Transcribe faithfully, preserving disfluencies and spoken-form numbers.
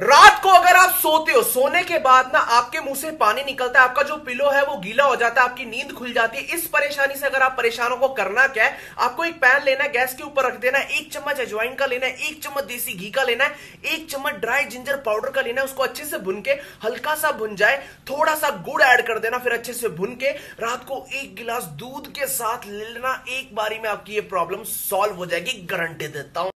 रात को अगर आप सोते हो, सोने के बाद ना आपके मुंह से पानी निकलता है, आपका जो पिलो है वो गीला हो जाता है, आपकी नींद खुल जाती है। इस परेशानी से अगर आप परेशान हो, को करना क्या है, आपको एक पैन लेना है, गैस के ऊपर रख देना है, एक चम्मच अजवाइन का लेना है, एक चम्मच देसी घी का लेना है, एक चम्मच ड्राई जिंजर पाउडर का लेना है। उसको अच्छे से भुन के, हल्का सा भुन जाए, थोड़ा सा गुड़ ऐड कर देना, फिर अच्छे से भुन के रात को एक गिलास दूध के साथ ले लेना। एक बारी में आपकी ये प्रॉब्लम सॉल्व हो जाएगी, गारंटी देता हूं।